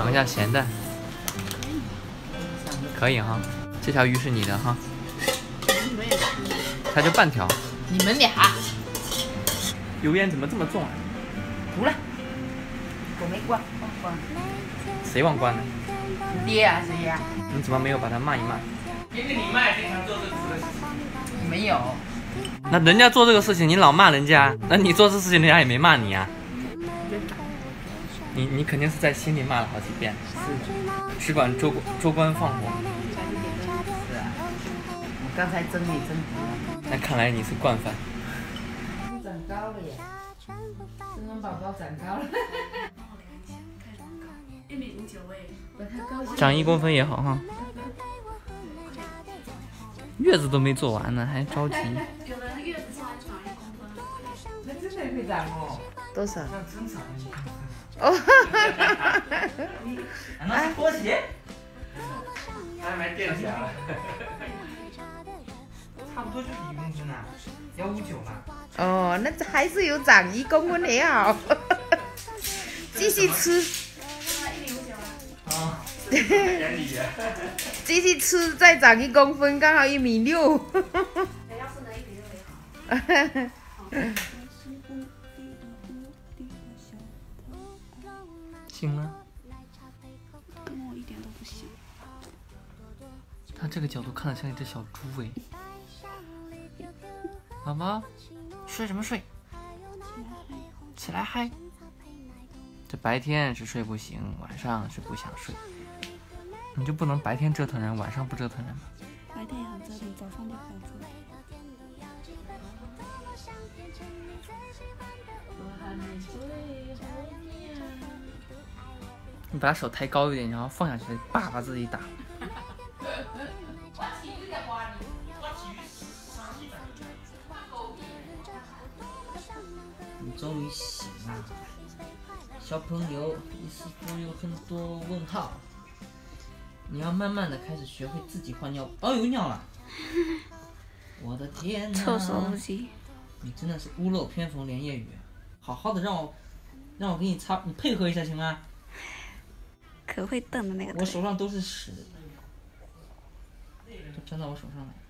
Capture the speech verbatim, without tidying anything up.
尝一下咸蛋，可以哈。这条鱼是你的哈，它就半条。 你们俩油烟怎么这么重啊？ 不了，我没关，我关。 谁忘关的？ 你爹啊，谁呀？ 你怎么没有把它骂一骂？ 因为你妈也经常做这个事情。 没有。 那人家做这个事情，你老骂人家，那你做这事情，人家也没骂你啊？你你肯定是在心里骂了好几遍。是。只管州州官放火。 是啊。我刚才蒸也蒸足了。 那看来你是惯犯。 长高了耶！生完宝宝长高了。 一米五九哎。 长一公分也好哈。月子都没做完呢，还着急。 有的月子做完长一公分。 那真的会长哦。多少？ 那真长一公分。 哦， 难道是拖鞋？还没垫起来了。差不多就是一公分啊，幺五九嘛。 哦，那还是有长一公分也好。继续吃。 一米五九啊。 啊。眼里。 继续吃，再长一公分，刚好一米六。 要是能一米六也好。 行了。 跟我一点都不行。 他这个角度看得像一只小猪哎。宝宝，睡什么睡？起来嗨！这白天是睡不醒，晚上是不想睡。你就不能白天折腾人，晚上不折腾人吗？ 白天也很折腾，早上就不想折腾。 你把手抬高一点，然后放下去，叭把自己打。 你终于醒了，小朋友，你是否有很多问号？你要慢慢的开始学会自己换尿。哦，有尿了！我的天哪！ 臭手不及。 你真的是屋漏偏逢连夜雨，好好的让我让我给你擦，你配合一下行吗？ 可会瞪的那个。 我手上都是屎，都粘到我手上来。